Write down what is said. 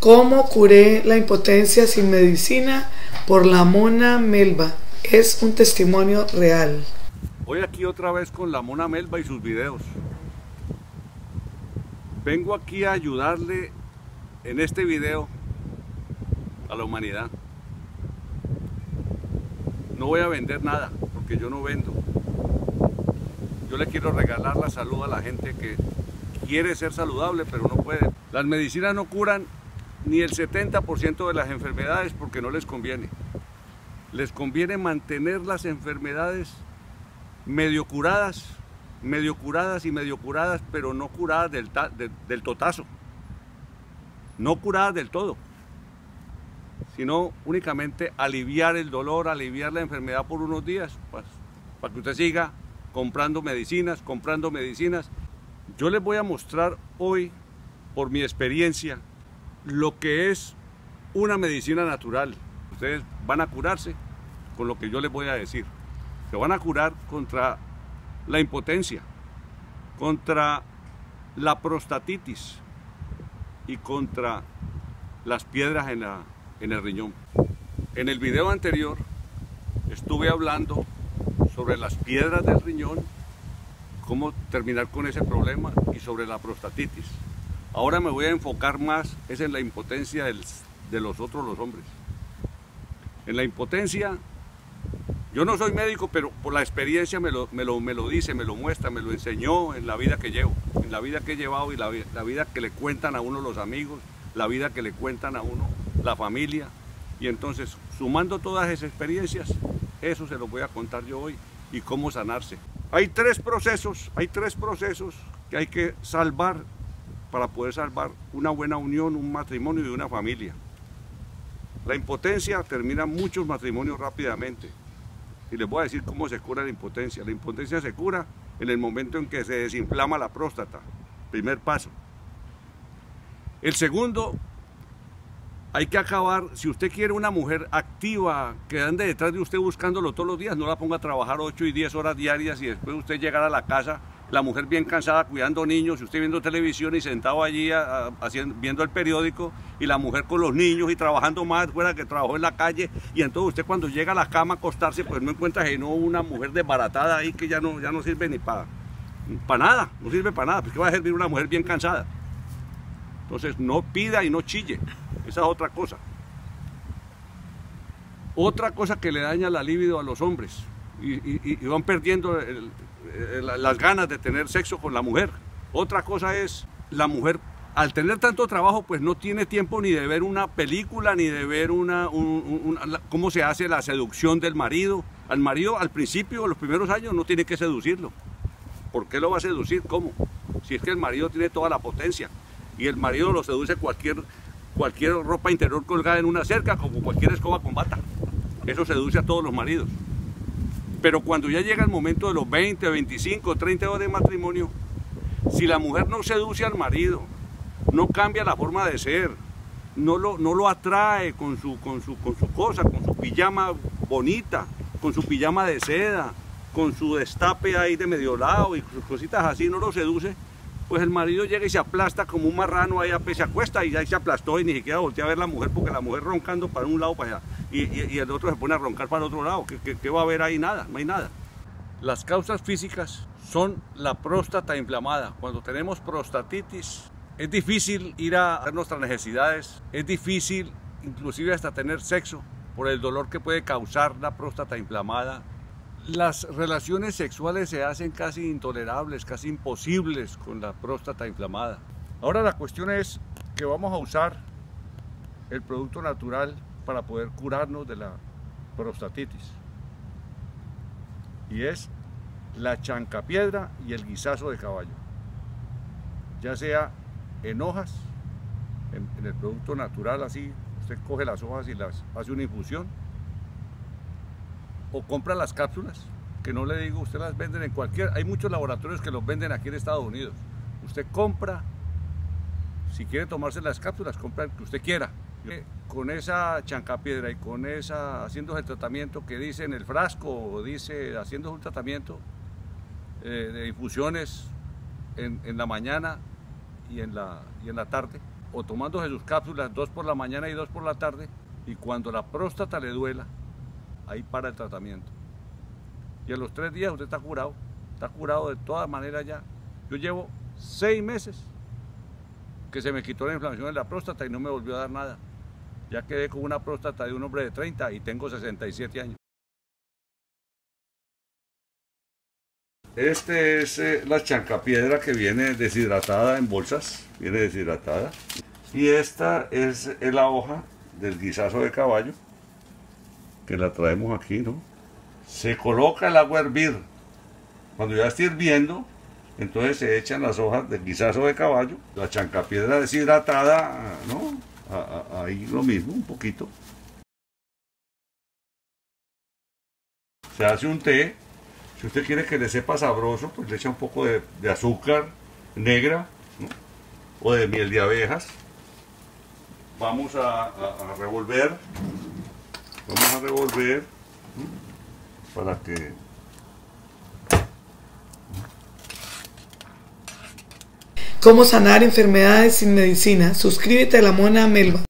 ¿Cómo curé la impotencia sin medicina? Por la Mona Melba. Es un testimonio real. Hoy aquí otra vez con la Mona Melba y sus videos. Vengo aquí a ayudarle en este video a la humanidad. No voy a vender nada, porque yo no vendo. Yo le quiero regalar la salud a la gente que quiere ser saludable, pero no puede. Las medicinas no curan ni el 70% de las enfermedades porque no les conviene. Les conviene mantener las enfermedades medio curadas, pero no curadas del totazo. No curadas del todo, sino únicamente aliviar el dolor, aliviar la enfermedad por unos días, pues, para que usted siga comprando medicinas. Yo les voy a mostrar hoy, por mi experiencia, lo que es una medicina natural. Ustedes van a curarse con lo que yo les voy a decir. Se van a curar contra la impotencia, contra la prostatitis y contra las piedras en el riñón. En el video anterior estuve hablando sobre las piedras del riñón, cómo terminar con ese problema, y sobre la prostatitis. Ahora me voy a enfocar más es en la impotencia de los hombres. En la impotencia, yo no soy médico, pero por la experiencia me lo dice, me lo muestra, me lo enseñó en la vida que llevo, en la vida que he llevado y la vida que le cuentan a uno los amigos, la vida que le cuentan a uno la familia. Y entonces, sumando todas esas experiencias, eso se lo voy a contar yo hoy y cómo sanarse. Hay tres procesos que hay que salvar para poder salvar una buena unión, un matrimonio y una familia. La impotencia termina muchos matrimonios rápidamente. Y les voy a decir cómo se cura la impotencia. La impotencia se cura en el momento en que se desinflama la próstata. Primer paso. El segundo, hay que acabar, si usted quiere una mujer activa que ande detrás de usted buscándolo todos los días, no la ponga a trabajar 8 y 10 horas diarias y después usted llegar a la casa, la mujer bien cansada cuidando niños, y usted viendo televisión y sentado allí viendo el periódico, y la mujer con los niños y trabajando más fuera que trabajó en la calle, y entonces usted cuando llega a la cama a acostarse, pues no encuentra sino una mujer desbaratada ahí que ya no sirve ni para nada, no sirve para nada, pues que va a servir una mujer bien cansada. Entonces no pida y no chille, esa es otra cosa. Otra cosa que le daña la libido a los hombres y van perdiendo las ganas de tener sexo con la mujer. Otra cosa es, la mujer al tener tanto trabajo pues no tiene tiempo ni de ver una película, ni de ver cómo se hace la seducción del marido. Al marido al principio, los primeros años, no tiene que seducirlo. ¿Por qué lo va a seducir? ¿Cómo? Si es que el marido tiene toda la potencia. Y el marido lo seduce cualquier ropa interior colgada en una cerca, como cualquier escoba con bata. Eso seduce a todos los maridos. Pero cuando ya llega el momento de los 20, 25, 30 años de matrimonio, si la mujer no seduce al marido, no cambia la forma de ser, no lo atrae con su cosa, con su pijama bonita, con su pijama de seda, con su destape ahí de medio lado y sus cositas así, no lo seduce, pues el marido llega y se aplasta como un marrano, ahí se acuesta y ya se aplastó y ni siquiera voltea a ver la mujer, porque la mujer roncando para un lado para allá y el otro se pone a roncar para el otro lado. ¿Qué va a haber ahí? Nada, no hay nada. Las causas físicas son la próstata inflamada. Cuando tenemos prostatitis es difícil ir a hacer nuestras necesidades, es difícil inclusive hasta tener sexo por el dolor que puede causar la próstata inflamada. Las relaciones sexuales se hacen casi intolerables, casi imposibles con la próstata inflamada. Ahora la cuestión es que vamos a usar el producto natural para poder curarnos de la prostatitis. Y es la chancapiedra y el guisazo de caballo. Ya sea en hojas, en el producto natural así, usted coge las hojas y las hace una infusión, o compra las cápsulas, que no le digo, usted las venden en hay muchos laboratorios que los venden aquí en Estados Unidos. Usted compra, si quiere tomarse las cápsulas, compra el que usted quiera. Con esa chancapiedra y con haciendo el tratamiento que dice en el frasco, o dice haciendo un tratamiento de infusiones en la mañana y en la tarde, o tomándose sus cápsulas 2 por la mañana y 2 por la tarde, y cuando la próstata le duela, ahí para el tratamiento. Y a los 3 días usted está curado de todas maneras ya. Yo llevo 6 meses que se me quitó la inflamación de la próstata y no me volvió a dar nada. Ya quedé con una próstata de un hombre de 30 y tengo 67 años. Este es la chancapiedra que viene deshidratada en bolsas, viene deshidratada. Y esta es la hoja del guisazo de caballo, que la traemos aquí, ¿no? Se coloca el agua a hervir. Cuando ya esté hirviendo, entonces se echan las hojas del guisazo de caballo, la chancapiedra deshidratada, ¿no? Ahí lo mismo, un poquito. Se hace un té. Si usted quiere que le sepa sabroso, pues le echa un poco de azúcar negra, ¿no? O de miel de abejas. Vamos a revolver. Vamos a revolver, ¿no? Para que... ¿Cómo sanar enfermedades sin medicina? Suscríbete a La Mona Melba.